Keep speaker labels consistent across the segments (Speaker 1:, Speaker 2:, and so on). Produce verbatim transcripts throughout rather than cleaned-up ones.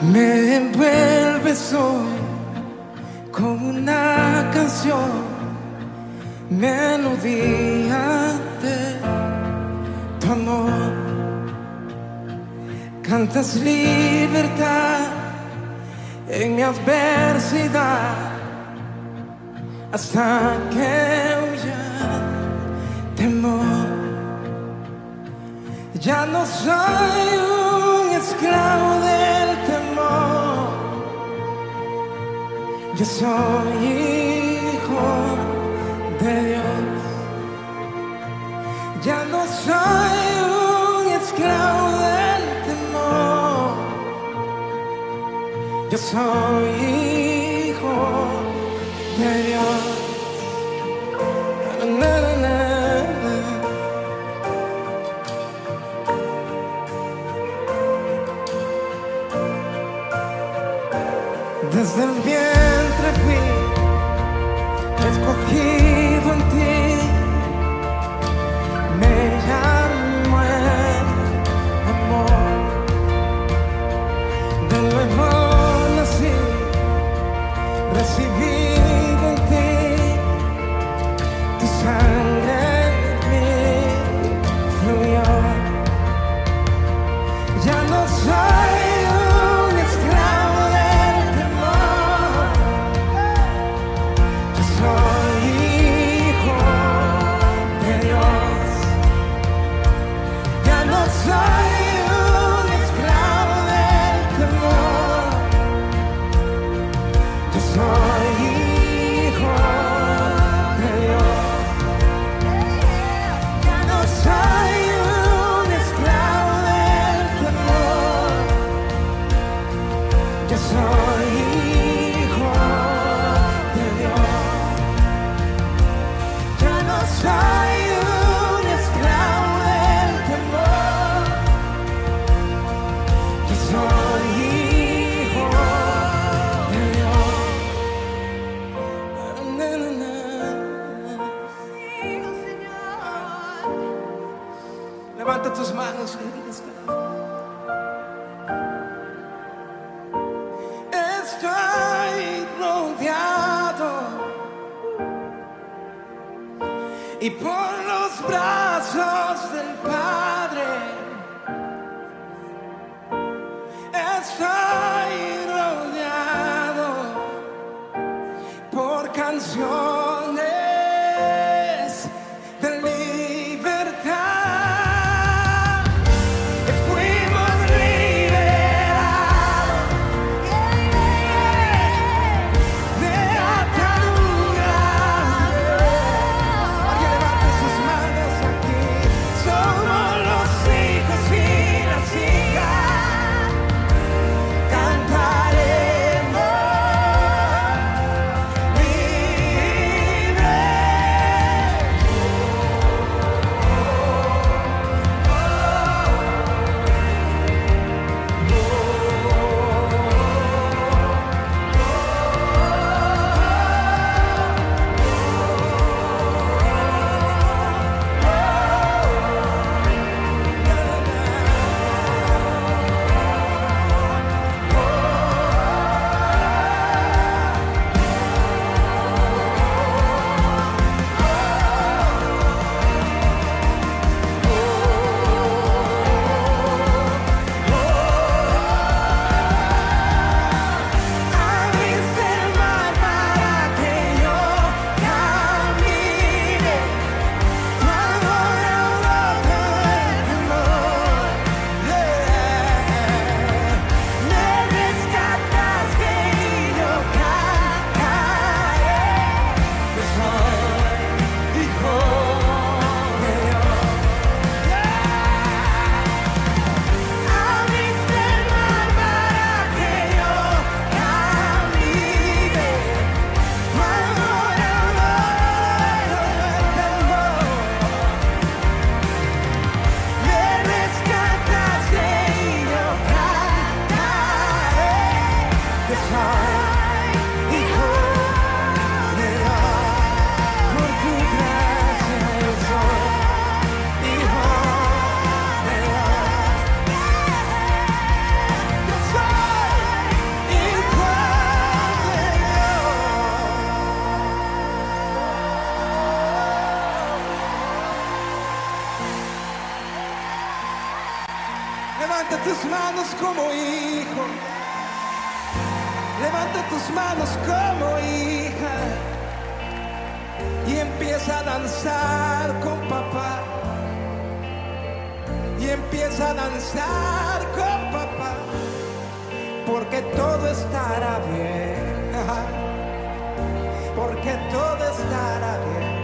Speaker 1: Me envuelves hoy como una canción, melodía de tu amor. Cantas libertad en mi adversidad hasta que huya temor. Ya no soy un esclavo del temor, yo soy hijo de Dios. Ya no soy un esclavo del temor, yo soy hijo de Dios. Na, na, na, na. Desde el vientre fui escogido en ti, me llamo el amor. De nuevo nací, recibido en ti, tu sangre en mí fluyó. Ya no soy un esclavo del temor, yo soy hijo de Dios. Ya no soy un esclavo del temor, yo soy hijo de Dios. Ya no soy un esclavo del temor, yo soy hijo de Dios. Ya no soy un esclavo del temor, yo soy hijo de Dios. Na, na, na. Levanta tus manos y diles, estoy rodeado y por los brazos del Padre estoy rodeado por canciones de libertad. Fuimos liberados de ataduras. Alguien levante sus manos. Levanta tus manos como hijo. Levanta tus manos como hija. Y empieza a danzar con papá. Y empieza a danzar con papá. Porque todo estará bien. Porque todo estará bien.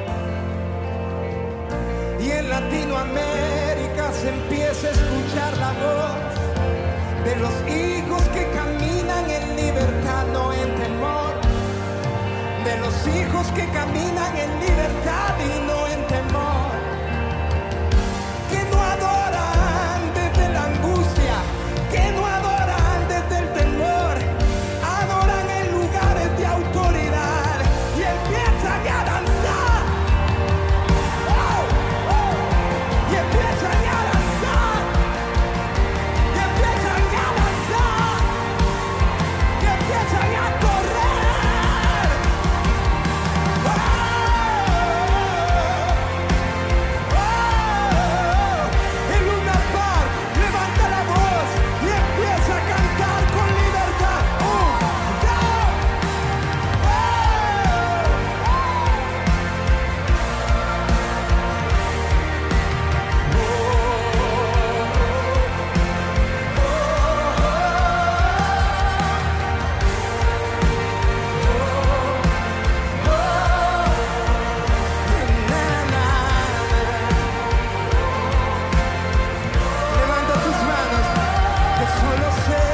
Speaker 1: Y en Latinoamérica se empieza a escuchar la voz de los hijos que caminan en libertad, no en temor. De los hijos que caminan en libertad y no en temor. Que no adoran desde la angustia, que no adoran desde el temor. Adoran en lugares de autoridad y empiezan a danzar. ¡Oh! ¡Oh! Y empiezan a danzar. Y empiezan a danzar. Y empiezan a correr. ¡Oh! ¡Oh! En Luna Park levanta la voz y empieza a cantar con libertad. ¡Un, dos! Levanta tus manos, que solo sé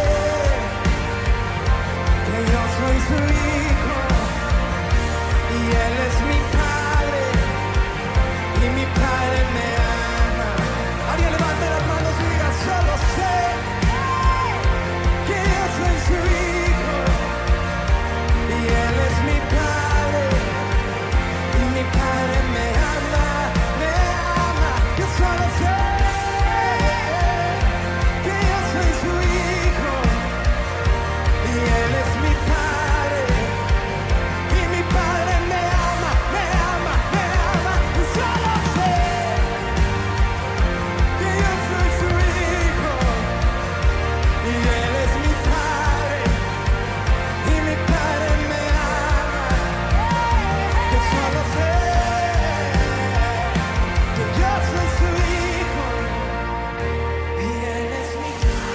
Speaker 1: que yo soy su hijo y él es mi padre y mi padre me ama. Alguien levante las manos y diga, solo sé que yo soy su hijo y él es mi padre y mi padre me ama, me ama. Yo solo sé que yo soy su hijo y él es mi padre y mi padre me ama, me ama, me ama. Yo solo sé que yo soy su hijo y él es mi padre y mi padre me ama. Yo solo sé que yo soy su hijo y él es mi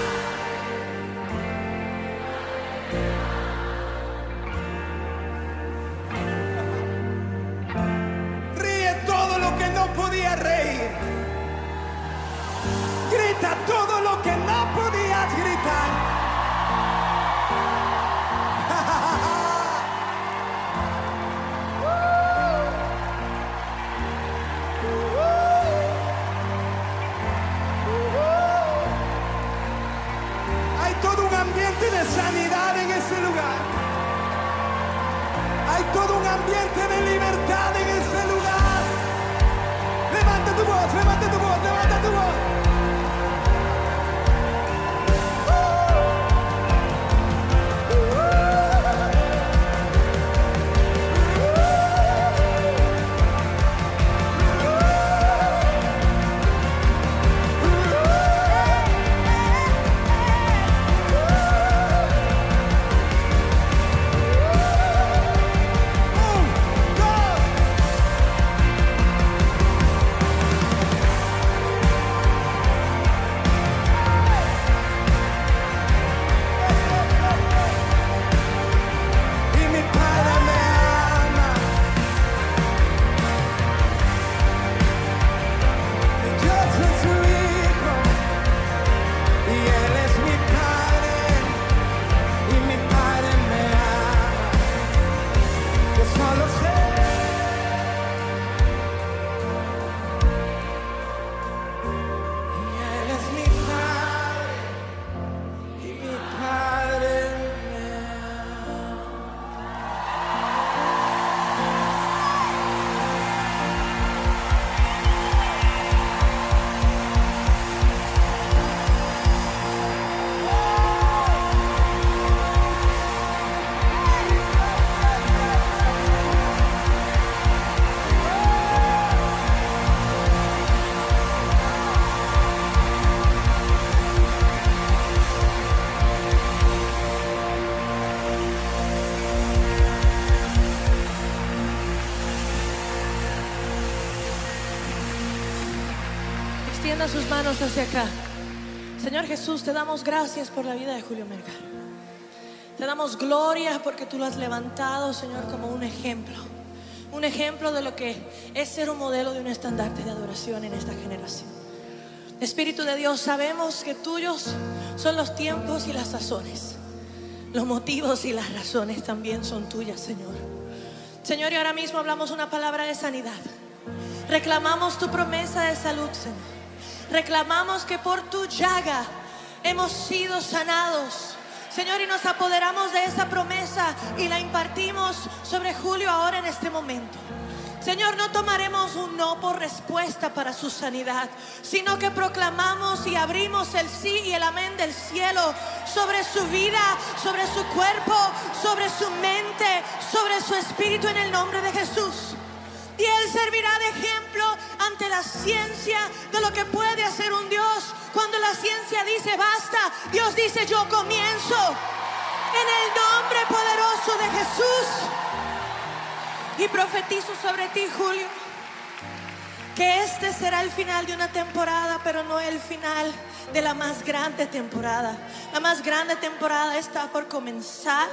Speaker 1: padre. Ríe todo lo que no podía reír. Grita todo lo que no podías gritar. Hay todo un ambiente de sanidad en ese lugar. Hay todo un ambiente de libertad en ese lugar. Levanta tu voz, levanta tu voz, levanta tu voz. Un, dos.
Speaker 2: Extienda sus manos hacia acá. Señor Jesús, te damos gracias por la vida de Julio Melgar. Te damos gloria porque tú lo has levantado, Señor, como un ejemplo. Un ejemplo de lo que es ser un modelo de un estandarte de adoración en esta generación. Espíritu de Dios, sabemos que tuyos son los tiempos y las sazones. Los motivos y las razones también son tuyas, Señor. Señor, y ahora mismo hablamos una palabra de sanidad. Reclamamos tu promesa de salud, Señor. Reclamamos que por tu llaga hemos sido sanados, Señor, y nos apoderamos de esa promesa y la impartimos sobre Julio ahora en este momento. Señor, no tomaremos un no por respuesta para su sanidad, sino que proclamamos y abrimos el sí y el amén del cielo sobre su vida, sobre su cuerpo, sobre su mente, sobre su espíritu en el nombre de Jesús. Y Él servirá de ejemplo ante la ciencia de lo que puede hacer un Dios. Cuando la ciencia dice basta, Dios dice yo comienzo. En el nombre poderoso de Jesús. Y profetizo sobre ti, Julio, que este será el final de una temporada, pero no el final de la más grande temporada. La más grande temporada está por comenzar.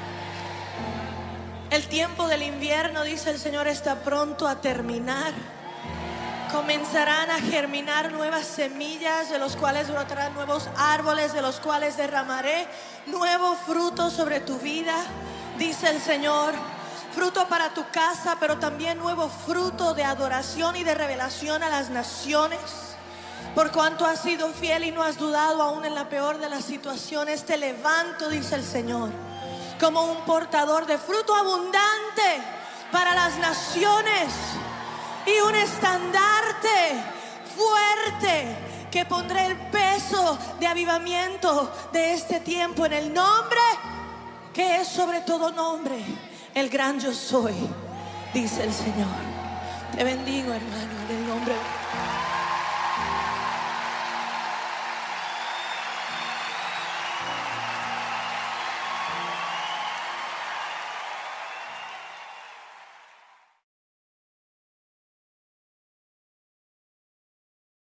Speaker 2: El tiempo del invierno, dice el Señor, está pronto a terminar. Comenzarán a germinar nuevas semillas, de los cuales brotarán nuevos árboles, de los cuales derramaré nuevo fruto sobre tu vida, dice el Señor. Fruto para tu casa, pero también nuevo fruto de adoración y de revelación a las naciones. Por cuanto has sido fiel y no has dudado aún en la peor de las situaciones, te levanto, dice el Señor, como un portador de fruto abundante para las naciones y un estandarte fuerte que pondré el peso de avivamiento de este tiempo en el nombre que es sobre todo nombre, el gran yo soy, dice el Señor. Te bendigo, hermano, en el nombre de